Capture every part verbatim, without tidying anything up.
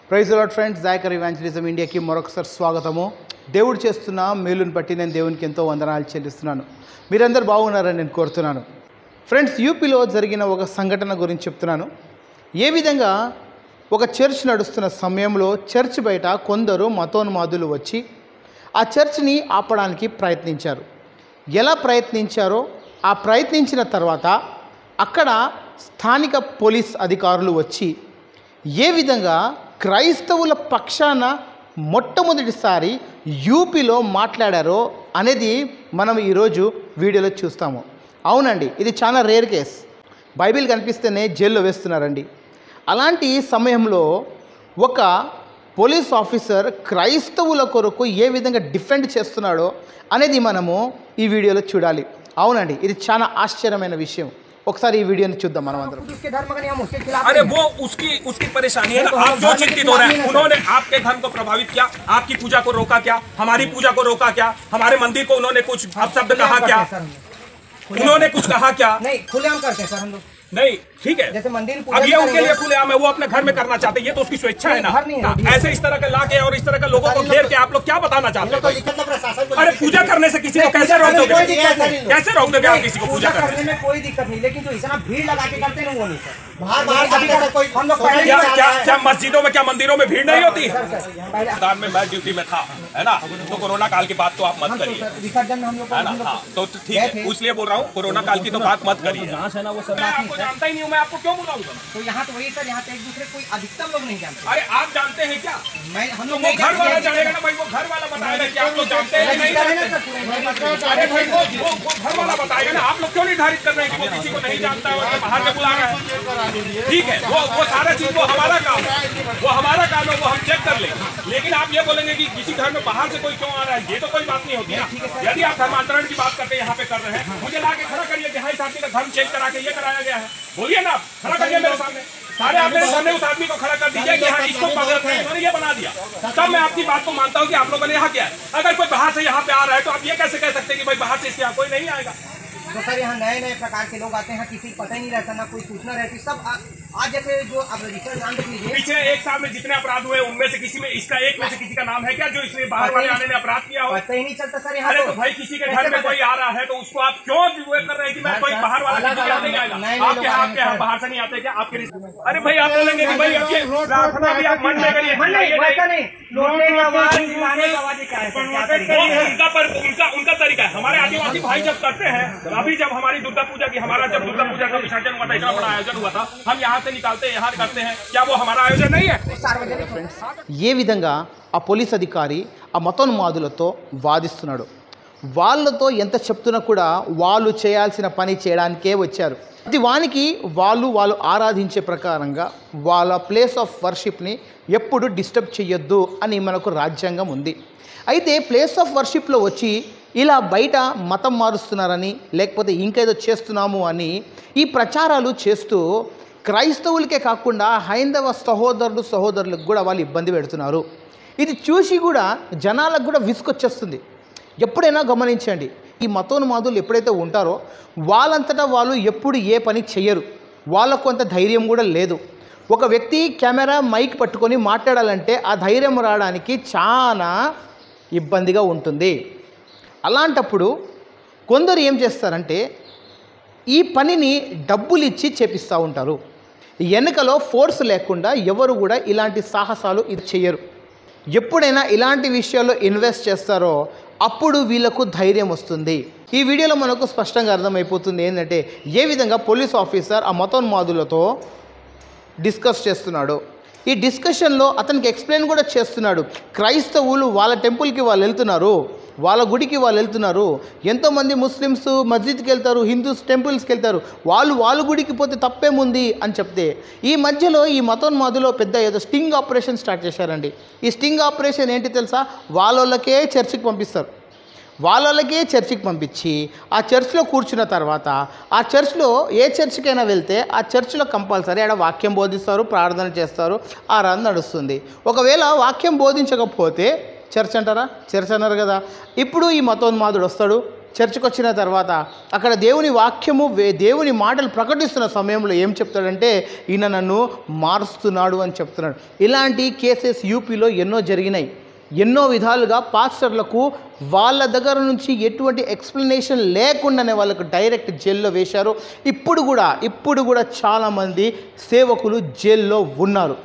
Praise the lord friends, జాకర్ evangelism ఇండియాకి మరొకసారి స్వాగతము. దేవుడు చేస్తున్న మేలును బట్టి నేను దేవునికి ఎంతో వందనాలు చెల్లిస్తున్నాను. మీరందరూ బాగున్నారని నేను కోరుతున్నాను. ఫ్రెండ్స్, యూపీలో జరిగిన ఒక సంఘటన గురించి చెప్తున్నాను. ఏ విధంగా ఒక చర్చ్ నడుస్తున్న సమయంలో చర్చ్ బయట కొందరు మతోన్మాదులు వచ్చి ఆ చర్చ్ని ఆపడానికి ప్రయత్నించారు. ఎలా ప్రయత్నించారో, ఆ ప్రయత్నించిన తర్వాత అక్కడ స్థానిక పోలీస్ అధికారులు వచ్చి ఏ విధంగా క్రైస్తవుల పక్షాన మొట్టమొదటిసారి యూపీలో మాట్లాడారో అనేది మనం ఈరోజు వీడియోలో చూస్తాము. అవునండి, ఇది చాలా రేర్ కేస్. బైబిల్ కనిపిస్తేనే జైల్లో వేస్తున్నారండి. అలాంటి సమయంలో ఒక పోలీస్ ఆఫీసర్ క్రైస్తవుల కొరకు ఏ విధంగా డిఫెండ్ చేస్తున్నాడో అనేది మనము ఈ వీడియోలో చూడాలి. అవునండి, ఇది చాలా ఆశ్చర్యమైన విషయం. ఒకసారి ఈ వీడియోని చూద్దాం మనం అందరం. अरे वो उसकी उसकी परेशानी है ना, आप जो चिंतित हो रहे हैं, उन्होंने आपके धर्म को प्रभावित किया, आपकी पूजा को रोका क्या, हमारी पूजा को रोका क्या, हमारे मंदिर को उन्होंने कुछ अपशब्द कहा क्या, उन्होंने कुछ कहा क्या? नहीं, खुलेआम करते हैं सर हम लोग। नहीं, ठीक है, जैसे मंदिर अब ये उनके लिए खुलेआम है, वो अपने घर में करना चाहते हैं, ये तो उसकी स्वेच्छा है ना। ऐसे इस तरह के लाके और इस तरह के लोगों को घेर के आप लोग क्या बताना चाहते हैं? अरे पूजा करने से किसी को कैसे रोक दोगे? कैसे रोक दोगे आप किसी को पूजा करने में? कोई दिक्कत नहीं, लेकिन जो इतना भीड़ लगा के करते हैं वो नहीं सर। बाहर बाहर कोई हम लोग क्या क्या क्या मस्जिदों में, क्या मंदिरों में भीड़ नहीं होती? दान में मैं ड्यूटी में था, है ना, तो कोरोना काल की बात तो आप मत करिए, विसर्जन हम लोग है ना। हाँ, तो ठीक है, इसलिए बोल रहा हूँ, कोरोना काल की तो बात मत करिए। मैं आपको जानता ही नहीं हूँ, मैं आपको क्यों बुलाऊंगा? तो यहाँ तो वही सर, यहाँ पे एक दूसरे कोई अधिकतर लोग नहीं जानते। अरे आप जानते हैं क्या? मैं हम तो लोग वो घर वाला जानेगा ना भाई, वो घर वाला बताएगा कि आप लोग जानते हैं नहीं जानते। अरे भाई वो वो वो घर वाला बताएगा ना, आप लोग क्यों निर्धारित कर रहे हैं कि वो किसी को नहीं जानता है और बाहर से बुला रहा है? ठीक है, वो वो सारा चीज वो हमारा काम है, वो हमारा काम है, वो हम चेक कर लेंगे। लेकिन आप ये बोलेंगे कि किसी घर में बाहर से कोई क्यों आ रहा है, ये तो कोई बात नहीं होती ना। यदि आप धर्मांतरण की बात करते हैं, यहाँ पे कर रहे हैं, मुझे ला के खड़ा करिए कि हाँ इस आदमी का धर्म चेंज करा के ये कराया गया है, बोलिए ना, खड़ा करिए मेरे सामने। सारे आप मेरे सामने उस आदमी को खड़ा कर दीजिए कि हाँ इसको पागल है, इन्होंने ये बना दिया, तब मैं आपकी बात को मानता हूँ कि आप लोगों ने यहाँ किया है। अगर कोई बाहर से यहाँ पे आ रहा है तो आप ये कैसे कह सकते हैं कि भाई बाहर से इसके यहाँ कोई नहीं आएगा? तो सर यहाँ नए नए प्रकार के लोग आते हैं, किसी को पता ही नहीं रहता, ना कोई सूचना रहती। सब आ, आज जैसे जो आप रजिस्टर नाम देख लीजिए, पिछले एक साल में जितने अपराध हुए उनमें से किसी में इसका एक में से किसी का नाम है क्या जो इसने बाहर वाले आने ने अपराध किया हो? पता ही नहीं चलता सर यहाँ। अरे तो भाई किसी के घर में कोई आ रहा है तो उसको आप क्यों कर रहे हैं कि मैं कोई बाहर वाला किसी के यहाँ नहीं आएगा? आपके यहाँ आपके यहाँ बाहर से नहीं आते क्या आपके? अरे भाई आप बोलेंगे कि भाई प्रार्थना भी आप मन में करिए, उनका पर उनका उनका तरीका है। हमारे आदिवासी भाई जब करते हैं, अभी जब हमारी दुर्गा पूजा की हमारा जब दुर्गा पूजा का विसर्जन हुआ था, इतना बड़ा आयोजन हुआ था, हम यहाँ से निकालते हैं यहाँ करते हैं, क्या वो हमारा आयोजन नहीं है? ఏ విధంగా ఆ పోలీస్ అధికారి ఆ మతోన్మాదులతో వాదిస్తున్నాడు. వాళ్ళతో ఎంత చెప్తున్నా కూడా వాళ్ళు చేయాల్సిన పని చేయడానికే వచ్చారు. ఇది వానికి వాళ్ళు వాళ్ళు ఆరాధించే ప్రకారంగా వాళ్ళ ప్లేస్ ఆఫ్ వర్షిప్ని ఎప్పుడు డిస్టర్బ్ చేయొద్దు అని మనకు రాజ్యాంగం ఉంది. అయితే ప్లేస్ ఆఫ్ వర్షిప్లో వచ్చి ఇలా బయట మతం మారుస్తున్నారని లేకపోతే ఇంకేదో చేస్తున్నాము అని ఈ ప్రచారాలు చేస్తూ క్రైస్తవులకే కాకుండా హైందవ సహోదరులు సహోదరులకు కూడా వాళ్ళు ఇబ్బంది పెడుతున్నారు. ఇది చూసి కూడా జనాలకు కూడా విసుకొచ్చేస్తుంది. ఎప్పుడైనా గమనించండి, ఈ మతోన్మాదులు ఎప్పుడైతే ఉంటారో వాళ్ళంతటా వాళ్ళు ఎప్పుడు ఏ పని చెయ్యరు. వాళ్ళకు అంత ధైర్యం కూడా లేదు. ఒక వ్యక్తి కెమెరా మైక్ పట్టుకొని మాట్లాడాలంటే ఆ ధైర్యం రావడానికి చాలా ఇబ్బందిగా ఉంటుంది. అలాంటప్పుడు కొందరు ఏం చేస్తారంటే ఈ పనిని డబ్బులు ఇచ్చి చేపిస్తూ ఉంటారు. వెనుకలో ఫోర్స్ లేకుండా ఎవరు కూడా ఇలాంటి సాహసాలు ఇది చేయరు. ఎప్పుడైనా ఇలాంటి విషయాల్లో ఇన్వెస్ట్ చేస్తారో అప్పుడు వీళ్ళకు ధైర్యం వస్తుంది. ఈ వీడియోలో మనకు స్పష్టంగా అర్థమైపోతుంది ఏంటంటే ఏ విధంగా పోలీస్ ఆఫీసర్ ఆ మతోన్మాదులతో డిస్కస్ చేస్తున్నాడు. ఈ డిస్కషన్లో అతనికి ఎక్స్ప్లెయిన్ కూడా చేస్తున్నాడు. క్రైస్తవులు వాళ్ళ టెంపుల్కి వాళ్ళు వెళ్తున్నారు, వాళ్ళ గుడికి వాళ్ళు వెళ్తున్నారు. ఎంతోమంది ముస్లిమ్స్ మస్జిద్కి వెళ్తారు, హిందూస్ టెంపుల్స్కి వెళ్తారు. వాళ్ళు వాళ్ళ గుడికి పోతే తప్పేముంది అని చెప్తే ఈ మధ్యలో ఈ మతోన్మాదులో పెద్ద ఏదో స్టింగ్ ఆపరేషన్ స్టార్ట్ చేశారండి. ఈ స్టింగ్ ఆపరేషన్ ఏంటి తెలుసా? వాళ్ళకే చర్చికి పంపిస్తారు. వాళ్ళకే చర్చికి పంపించి ఆ చర్చ్లో కూర్చున్న తర్వాత ఆ చర్చ్లో ఏ చర్చ్కైనా వెళ్తే ఆ చర్చ్లో కంపల్సరీ ఆడ వాక్యం బోధిస్తారు, ప్రార్థన చేస్తారు, ఆరాధన నడుస్తుంది. ఒకవేళ వాక్యం బోధించకపోతే చర్చ్ అంటారా? చర్చ్ అన్నారు కదా. ఇప్పుడు ఈ మతోన్మాదుడు వస్తాడు, చర్చికి వచ్చిన తర్వాత అక్కడ దేవుని వాక్యము వే- దేవుని మాటలు ప్రకటిస్తున్న సమయంలో ఏం చెప్తాడంటే ఈయన నన్ను మారుస్తున్నాడు అని చెప్తున్నాడు. ఇలాంటి కేసెస్ యూపీలో ఎన్నో జరిగినాయి. ఎన్నో విధాలుగా పాస్టర్లకు వాళ్ళ దగ్గర నుంచి ఎటువంటి ఎక్స్ప్లెనేషన్ లేకుండానే వాళ్ళకు డైరెక్ట్ జైల్లో వేశారు. ఇప్పుడు కూడా ఇప్పుడు కూడా చాలామంది సేవకులు జైల్లో ఉన్నారు.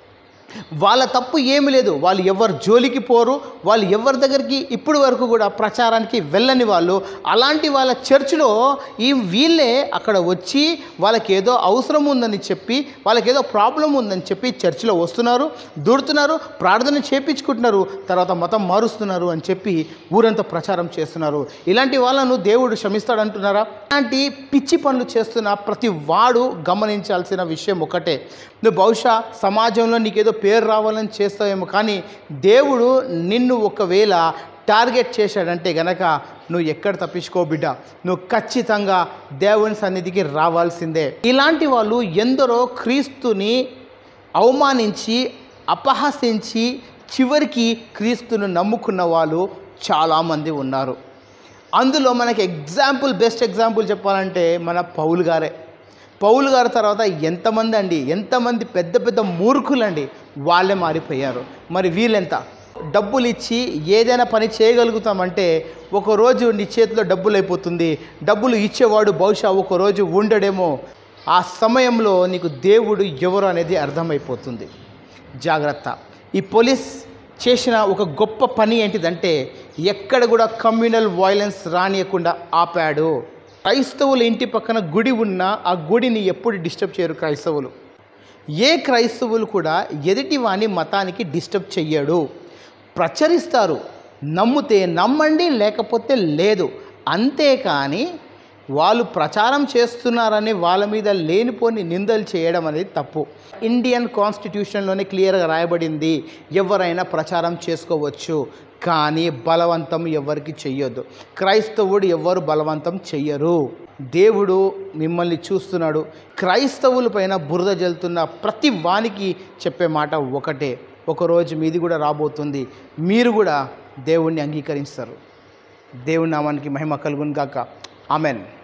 వాళ్ళ తప్పు ఏమి లేదు, వాళ్ళు ఎవరు జోలికి పోరు, వాళ్ళు ఎవరి దగ్గరికి ఇప్పుడు వరకు కూడా ప్రచారానికి వెళ్ళని వాళ్ళు. అలాంటి వాళ్ళ చర్చిలో ఈ వీళ్ళే అక్కడ వచ్చి వాళ్ళకి ఏదో అవసరం ఉందని చెప్పి, వాళ్ళకి ఏదో ప్రాబ్లం ఉందని చెప్పి చర్చిలో వస్తున్నారు, దూరుతున్నారు, ప్రార్థన చేపించుకుంటున్నారు, తర్వాత మతం మారుస్తున్నారు అని చెప్పి ఊరంతా ప్రచారం చేస్తున్నారు. ఇలాంటి వాళ్ళను దేవుడు క్షమిస్తాడంటున్నారా? ఇలాంటి పిచ్చి పనులు చేస్తున్న ప్రతి వాడు గమనించాల్సిన విషయం ఒకటే, నువ్వు బహుశా సమాజంలో నీకేదో పేరు రావాలని చేస్తావేమో, కానీ దేవుడు నిన్ను ఒకవేళ టార్గెట్ చేశాడంటే గనక నువ్వు ఎక్కడ తప్పించుకో బిడ్డ, నువ్వు ఖచ్చితంగా దేవుని సన్నిధికి రావాల్సిందే. ఇలాంటి వాళ్ళు ఎందరో క్రీస్తుని అవమానించి అపహసించి చివరికి క్రీస్తును నమ్ముకున్న వాళ్ళు చాలామంది ఉన్నారు. అందులో మనకి ఎగ్జాంపుల్ బెస్ట్ ఎగ్జాంపుల్ చెప్పాలంటే మన పౌలు గారే. పౌలు గారి తర్వాత ఎంతమంది అండి, ఎంతమంది పెద్ద పెద్ద మూర్ఖులండి, వాళ్ళే మారిపోయారు. మరి వీళ్ళెంత? డబ్బులు ఇచ్చి ఏదైనా పని చేయగలుగుతామంటే ఒకరోజు నీ చేతిలో డబ్బులు అయిపోతుంది, డబ్బులు ఇచ్చేవాడు బహుశా ఒకరోజు ఉండడేమో. ఆ సమయంలో నీకు దేవుడు ఎవరు అనేది అర్థమైపోతుంది. జాగ్రత్త. ఈ పోలీస్ చేసిన ఒక గొప్ప పని ఏంటిదంటే ఎక్కడ కూడా కమ్యూనల్ వైలెన్స్ రానియకుండా ఆపాడు. క్రైస్తవుల ఇంటి పక్కన గుడి ఉన్నా ఆ గుడిని ఎప్పుడు డిస్టర్బ్ చేయరు క్రైస్తవులు. ఏ క్రైస్తవులు కూడా ఎదుటి వాని మతానికి డిస్టర్బ్ చెయ్యడు, ప్రచరిస్తారు. నమ్మితే నమ్మండి, లేకపోతే లేదు. అంతేకాని వాళ్ళు ప్రచారం చేస్తున్నారని వాళ్ళ మీద లేనిపోని నిందలు చేయడం అనేది తప్పు. ఇండియన్ కాన్స్టిట్యూషన్లోనే క్లియర్గా రాయబడింది, ఎవరైనా ప్రచారం చేసుకోవచ్చు, కానీ బలవంతం ఎవరికి చెయ్యొద్దు. క్రైస్తవుడు ఎవరు బలవంతం చెయ్యరు. దేవుడు మిమ్మల్ని చూస్తున్నాడు. క్రైస్తవుల పైన బురద జల్లుతున్న ప్రతి వానికి చెప్పే మాట ఒకటే, ఒకరోజు మీది కూడా రాబోతుంది, మీరు కూడా దేవుణ్ణి అంగీకరిస్తారు. దేవుని నామానికి మహిమ కలుగును గాక. ఆమెన్.